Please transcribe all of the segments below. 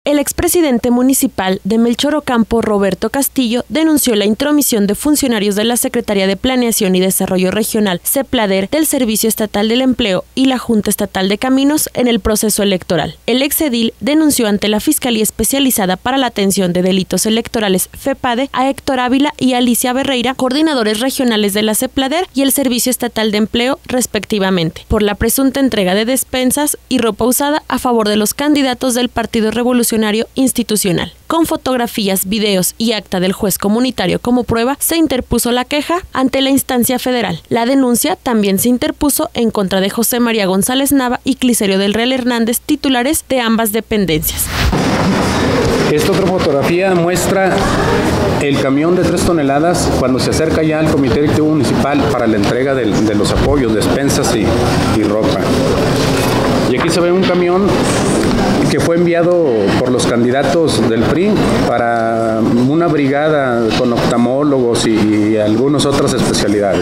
El expresidente municipal de Melchor Ocampo, Roberto Castillo, denunció la intromisión de funcionarios de la Secretaría de Planeación y Desarrollo Regional, CEPLADER, del Servicio Estatal del Empleo y la Junta Estatal de Caminos en el proceso electoral. El exedil denunció ante la Fiscalía Especializada para la Atención de Delitos Electorales, FEPADE, a Héctor Ávila y Alicia Berreira, coordinadores regionales de la CEPLADER y el Servicio Estatal de Empleo, respectivamente, por la presunta entrega de despensas y ropa usada a favor de los candidatos del Partido Revolucionario Institucional. Con fotografías, videos y acta del juez comunitario como prueba, se interpuso la queja ante la instancia federal. La denuncia también se interpuso en contra de José María González Nava y Cliserio del Real Hernández, titulares de ambas dependencias. Esta otra fotografía muestra el camión de 3 toneladas cuando se acerca ya al Comité Directivo Municipal para la entrega de los apoyos, despensas y ropa. Y aquí se ve un camión que fue enviado por los candidatos del PRI para una brigada con oftalmólogos y algunas otras especialidades.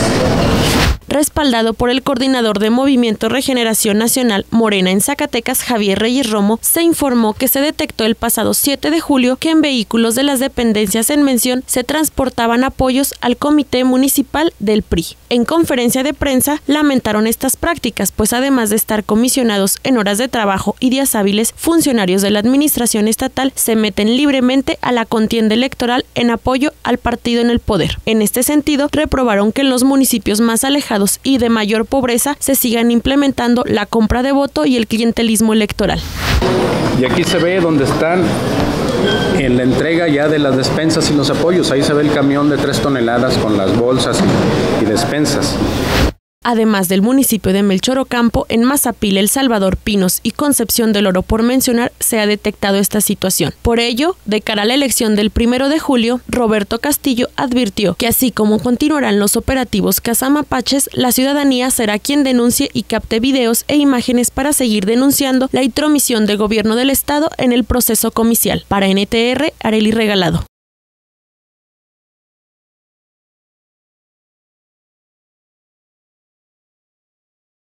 Respaldado por el coordinador de Movimiento Regeneración Nacional Morena en Zacatecas, Javier Reyes Romo, se informó que se detectó el pasado 7 de julio que en vehículos de las dependencias en mención se transportaban apoyos al Comité Municipal del PRI. En conferencia de prensa lamentaron estas prácticas, pues además de estar comisionados en horas de trabajo y días hábiles, funcionarios de la administración estatal se meten libremente a la contienda electoral en apoyo al partido en el poder. En este sentido, reprobaron que en los municipios más alejados y de mayor pobreza se sigan implementando la compra de voto y el clientelismo electoral. Y aquí se ve donde están en la entrega ya de las despensas y los apoyos. Ahí se ve el camión de 3 toneladas con las bolsas y despensas. Además del municipio de Melchor Ocampo, en Mazapil, El Salvador, Pinos y Concepción del Oro, por mencionar, se ha detectado esta situación. Por ello, de cara a la elección del 1 de julio, Roberto Castillo advirtió que así como continuarán los operativos cazamapaches, la ciudadanía será quien denuncie y capte videos e imágenes para seguir denunciando la intromisión del gobierno del estado en el proceso comicial. Para NTR, Arely Regalado.